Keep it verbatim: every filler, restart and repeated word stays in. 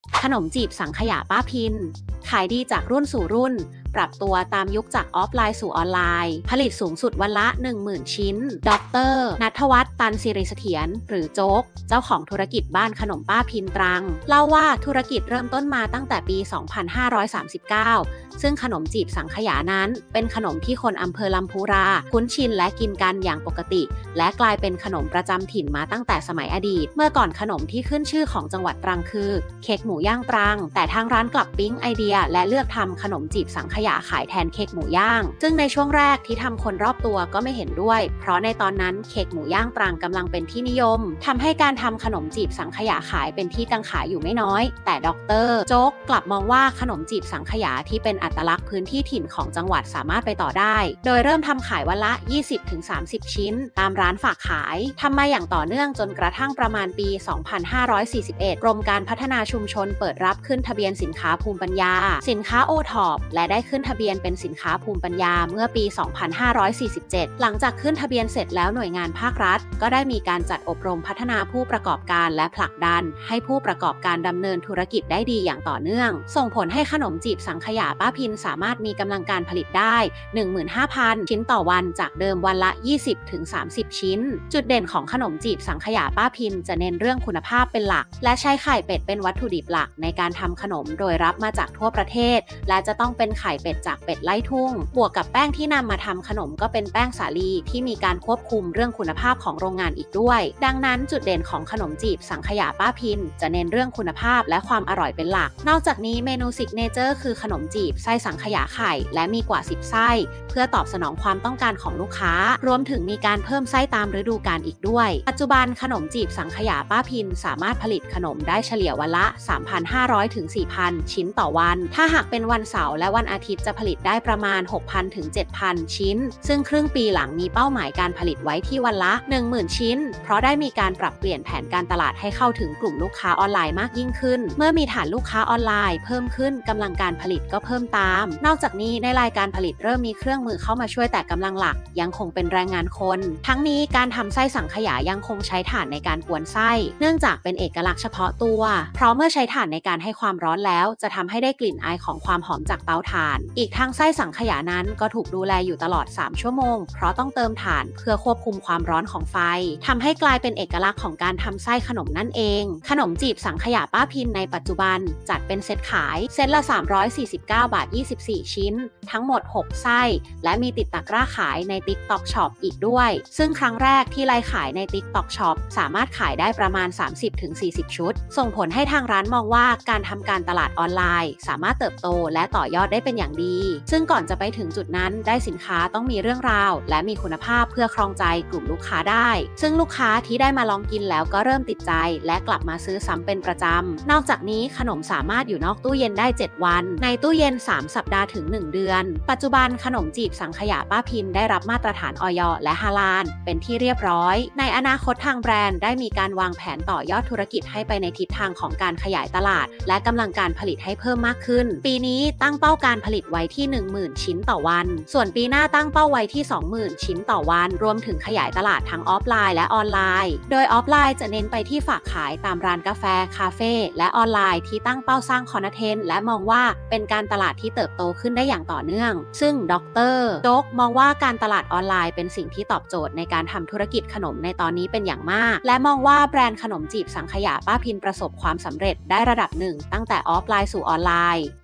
ขนมจีบสังขยาป้าพินขายดีจากรุ่นสู่รุ่นปรับตัวตามยุคจากออฟไลน์สู่ออนไลน์ผลิตสูงสุดวันละ หนึ่งหมื่น ชิ้นดร.ณัฐวัฒน์ตันสิริเสถียรหรือโจ๊กเจ้าของธุรกิจบ้านขนมป้าพินตรังเล่าว่าธุรกิจเริ่มต้นมาตั้งแต่ปี สองพันห้าร้อยสามสิบเก้า ซึ่งขนมจีบสังขยานั้นเป็นขนมที่คนอำเภอลำพูราคุ้นชินและกินกันอย่างปกติและกลายเป็นขนมประจำถิ่นมาตั้งแต่สมัยอดีตเมื่อก่อนขนมที่ขึ้นชื่อของจังหวัดตรังคือเค้กหมูย่างตรังแต่ทางร้านกลับปิ๊งไอเดียและเลือกทำขนมจีบสังขยาขายแทนเค้กหมูย่างซึ่งในช่วงแรกที่ทำคนรอบตัวก็ไม่เห็นด้วยเพราะในตอนนั้นเค้กหมูย่างตรังกำลังเป็นที่นิยมทำให้การทำขนมจีบสังขยาขายเป็นที่กังขาอยู่ไม่น้อยแต่ดร.โจ๊กกลับมองว่าขนมจีบสังขยาที่เป็นอัตลักษณ์พื้นที่ถิ่นของจังหวัดสามารถไปต่อได้โดยเริ่มทำขายวันละ ยี่สิบถึงสามสิบ ชิ้นตามร้านฝากขายทำมาอย่างต่อเนื่องจนกระทั่งประมาณปี สองพันห้าร้อยสี่สิบเอ็ด กรมการพัฒนาชุมชนเปิดรับขึ้นทะเบียนสินค้าภูมิปัญญาสินค้าโอท็อปและได้ขึ้นทะเบียนเป็นสินค้าภูมิปัญญาเมื่อปี สองพันห้าร้อยสี่สิบเจ็ด หลังจากขึ้นทะเบียนเสร็จแล้วหน่วยงานภาครัฐก็ได้มีการจัดอบรมพัฒนาผู้ประกอบการและผลักดันให้ผู้ประกอบการดำเนินธุรกิจได้ดีอย่างต่อเนื่องส่งผลให้ขนมจีบสังขยาป้าพินสามารถมีกำลังการผลิตได้ หนึ่งหมื่นห้าพัน ชิ้นต่อวันจากเดิมวันละ ยี่สิบถึงสามสิบ ชิ้นจุดเด่นของขนมจีบสังขยาป้าพินจะเน้นเรื่องคุณภาพเป็นหลักและใช้ไข่เป็ดเป็นวัตถุดิบหลักในการทำขนมโดยรับมาจากทั่วประเทศและจะต้องเป็นไข่เป็ดจากเป็ดไล่ทุ่งบวกกับแป้งที่นำมาทำขนมก็เป็นแป้งสาลีที่มีการควบคุมเรื่องคุณภาพของโรงงานอีกด้วยดังนั้นจุดเด่นของขนมจีบสังขยาป้าพินจะเน้นเรื่องคุณภาพและความอร่อยเป็นหลักนอกจากนี้เมนูซิกเนเจอร์คือขนมจีบไส้สังขยาไข่และมีกว่าสิบไส้เพื่อตอบสนองความต้องการของลูกค้ารวมถึงมีการเพิ่มไส้ตามฤดูกาลอีกด้วยปัจจุบันขนมจีบสังขยาป้าพินสามารถผลิตขนมได้เฉลี่ยวันละ สามพันห้าร้อยถึงสี่พัน ชิ้นต่อวันถ้าหากเป็นวันเสาร์และวันอาทิตย์จะผลิตได้ประมาณ หกพันถึงเจ็ดพัน ชิ้นซึ่งครึ่งปีหลังมีเป้าหมายการผลิตไว้ที่วันละ หนึ่งหมื่น ชิ้นเพราะได้มีการปรับเปลี่ยนแผนการตลาดให้เข้าถึงกลุ่มลูกค้าออนไลน์มากยิ่งขึ้นเมื่อมีฐานลูกค้าออนไลน์เพิ่มขึ้นกำลังการผลิตก็เพิ่มตามนอกจากนี้ในรายการผลิตเริ่มมีเครื่องมือเข้ามาช่วยแต่กำลังหลักยังคงเป็นแรงงานคนทั้งนี้การทำไส้สังขยายังคงใช้ถ่านในการกวนไส้เนื่องจากเป็นเอกลักษณ์เฉพาะตัวเพราะเมื่อใช้ถ่านในการให้ความร้อนแล้วจะทำให้ได้กลิ่นอายของความหอมจากเตาถ่านอีกทั้งไส้สังขยานั้นก็ถูกดูแลอยู่ตลอดสามชั่วโมงเพราะต้องเติมถ่านเพื่อควบคุมความร้อนของไฟทำให้กลายเป็นเอกลักษณ์ของการทำไส้ขนมนั่นเองขนมจีบสังขยาป้าพินในปัจจุบันจัดเป็นเซตขายเซตละสามร้อยสี่สิบเก้าบาทยี่สิบสี่ชิ้นทั้งหมดหกไส้และมีติดตะกร้าขายใน TikTok Shop อีกด้วยซึ่งครั้งแรกที่ไลฟ์ขายใน TikTok Shop สามารถขายได้ประมาณ สามสิบถึงสี่สิบ ชุดส่งผลให้ทางร้านมองว่าการทำการตลาดออนไลน์สามารถเติบโตและต่อยอดได้เป็นอย่างดีซึ่งก่อนจะไปถึงจุดนั้นได้สินค้าต้องมีเรื่องราวและมีคุณภาพเพื่อครองใจกลุ่มลูกค้าได้ซึ่งลูกค้าที่ได้มาลองกินแล้วก็เริ่มติดใจและกลับมาซื้อซ้ำเป็นประจำนอกจากนี้ขนมสามารถอยู่นอกตู้เย็นได้เจ็ดวันในตู้เย็นสามสัปดาห์ถึงหนึ่งเดือนปัจจุบันขนมจีบสังขยาป้าพินได้รับมาตรฐานอย.และฮาลาลเป็นที่เรียบร้อยในอนาคตทางแบรนด์ได้มีการวางแผนต่อยอดธุรกิจให้ไปในทิศทางของการขยายตลาดและกำลังการผลิตให้เพิ่มมากขึ้นปีนี้ตั้งเป้าการผลิตไว้ที่ หนึ่งหมื่น ชิ้นต่อวันส่วนปีหน้าตั้งเป้าไว้ที่ สองหมื่น ชิ้นต่อวันรวมถึงขยายตลาดทั้งออฟไลน์และออนไลน์โดยออฟไลน์จะเน้นไปที่ฝากขายตามร้านกาแฟคาเฟ่และออนไลน์ที่ตั้งเป้าสร้างคอนเทนต์และมองว่าเป็นการตลาดที่เติบโตขึ้นได้อย่างต่อเนื่องซึ่งดร.โจ๊กมองว่าการตลาดออนไลน์เป็นสิ่งที่ตอบโจทย์ในการทำธุรกิจขนมในตอนนี้เป็นอย่างมากและมองว่าแบรนด์ขนมจีบสังขยาป้าพินประสบความสำเร็จได้ระดับหนึ่งตั้งแต่ออฟไลน์สู่ออนไลน์